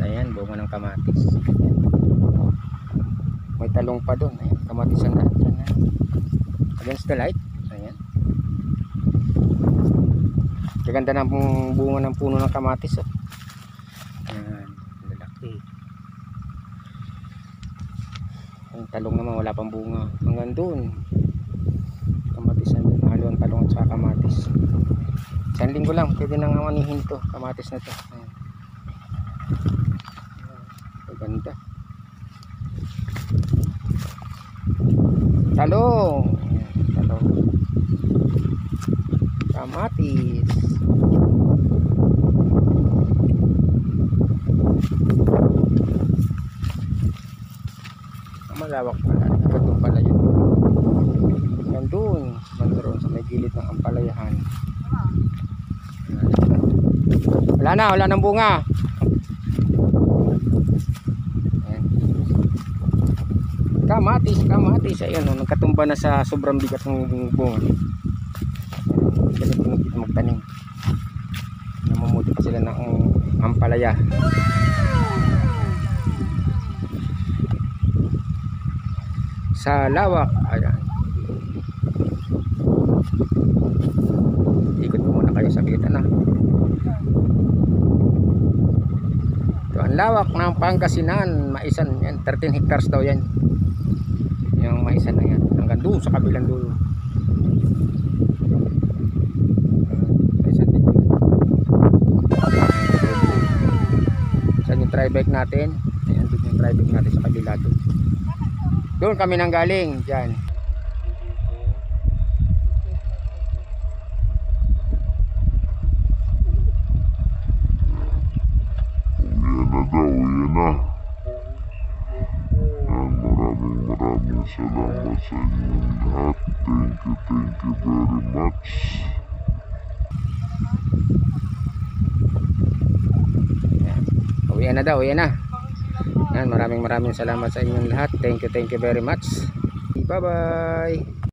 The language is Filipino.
Ayan, bunga ng kamatis. May talong pa doon. Ayan, kamatisan na dyan. Against the light. Ayan. Gaganda na bunga ng puno ng kamatis. Oh. Ayan, lalaki. Ang talong naman wala pang bunga. Hanggang doon. Kamatisan doon. Halo ang talong at saka kamatis. Isang linggo lang. Pwede nang manihin to. Kamatis na to. Ayan. Ganda. Talong. Ayan, talong. Kamatis. Malawak pala. Nagkatong pala yun. Nandun. Nandun sa may gilid ng ampalayahan. Wala nang bunga. Ayan. Kamatis. Ayun, oh, nagkatumba na sa sobrang bigat ng bunga. Ganito dito magtanim. Namumuti pa sila ng ampalaya. Sa lawak. Ayan. Ikot po muna kayo sa kita na. Ito ang lawak ng Pangasinan. Maisan yan. 13 hectares daw yan. Yung maisan na yan. Hanggang doon sa kabilang dulo. Maisan din yun. Saan yung tri-bike natin? Ayan doon yung tri-bike natin sa kabila doon. Doon kami nang galing. Diyan. Uwi na. Yan, maraming salamat sa inyong lahat. Thank you very much. Uwi na daw, uwi na. Yan, maraming salamat sa inyong lahat. Thank you very much. Bye bye.